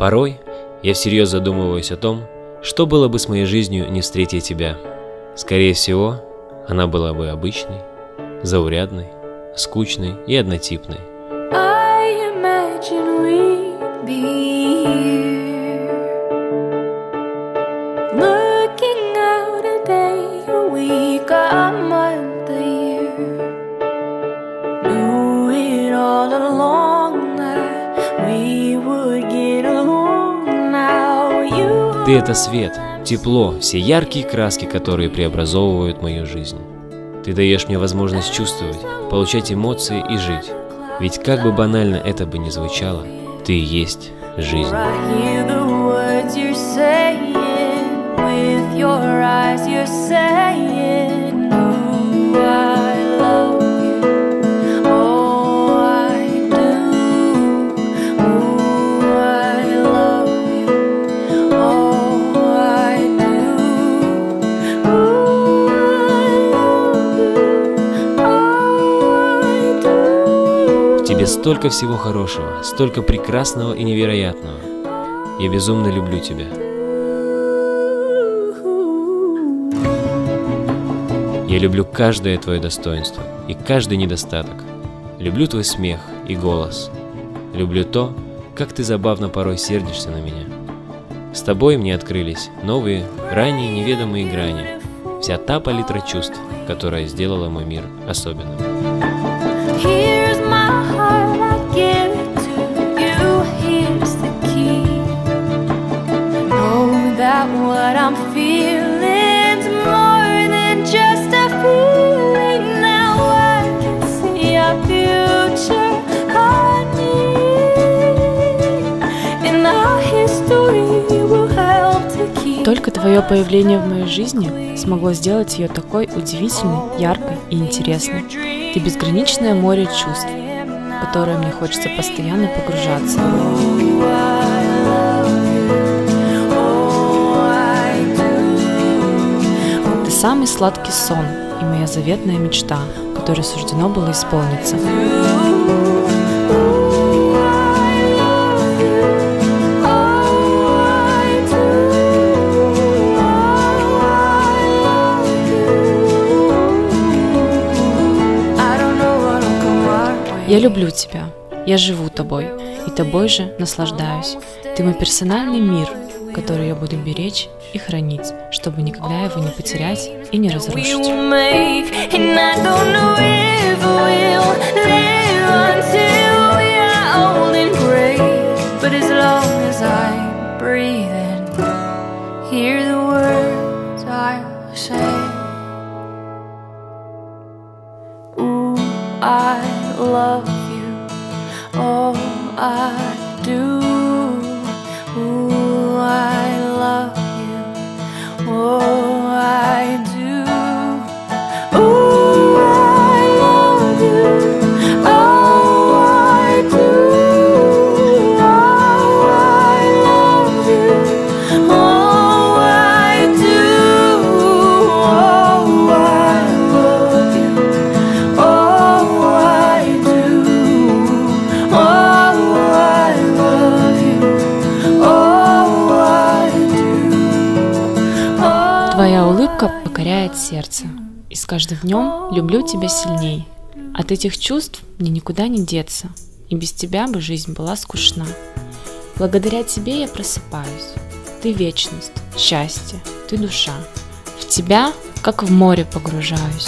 Порой я всерьез задумываюсь о том, что было бы с моей жизнью, не встретя тебя. Скорее всего, она была бы обычной, заурядной, скучной и однотипной. Ты — это свет, тепло, все яркие краски, которые преобразовывают мою жизнь. Ты даешь мне возможность чувствовать, получать эмоции и жить. Ведь как бы банально это бы ни звучало, ты и есть жизнь. Столько всего хорошего, столько прекрасного и невероятного. Я безумно люблю тебя. Я люблю каждое твое достоинство и каждый недостаток. Люблю твой смех и голос. Люблю то, как ты забавно порой сердишься на меня. С тобой мне открылись новые, ранее неведомые грани. Вся та палитра чувств, которая сделала мой мир особенным. What I'm feeling's more than just a feeling. Now I can see our future, honey, and our history will help to keep. Только твое появление в моей жизни смогло сделать ее такой удивительной, яркой и интересной. Ты безграничное море чувств, в которое мне хочется постоянно погружаться. Самый сладкий сон и моя заветная мечта, которой суждено было исполниться. Я люблю тебя, я живу тобой, и тобой же наслаждаюсь. Ты мой персональный мир, который я буду беречь и хранить, чтобы никогда его не потерять и не разрушить. Твоя улыбка покоряет сердце, и с каждым днем люблю тебя сильней. От этих чувств мне никуда не деться, и без тебя бы жизнь была скучна. Благодаря тебе я просыпаюсь. Ты вечность, счастье, ты душа. В тебя, как в море, погружаюсь.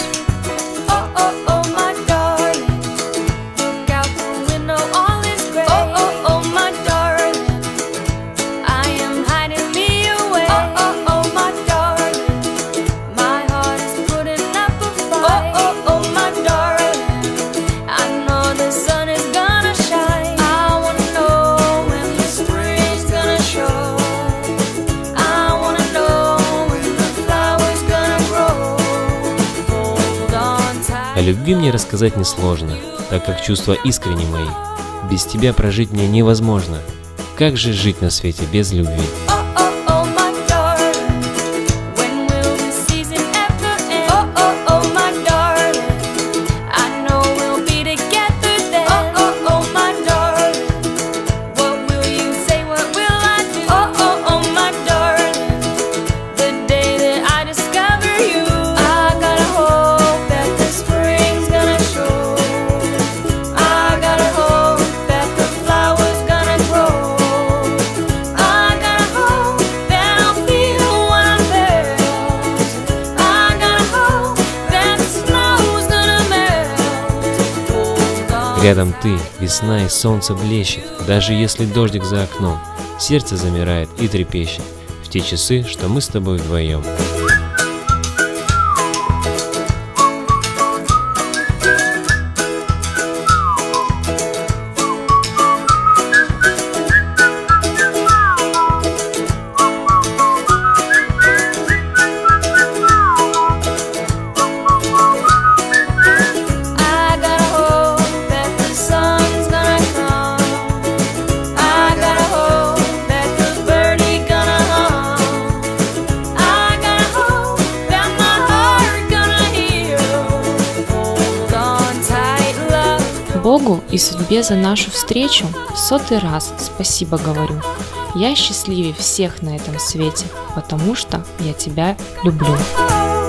О любви мне рассказать несложно, так как чувства искренни мои. Без тебя прожить мне невозможно. Как же жить на свете без любви? What will you say? What will I Рядом ты, весна и солнце блещет, даже если дождик за окном, сердце замирает и трепещет в те часы, что мы с тобой вдвоем. Богу и судьбе за нашу встречу в 100-й раз спасибо говорю. Я счастливее всех на этом свете, потому что я тебя люблю.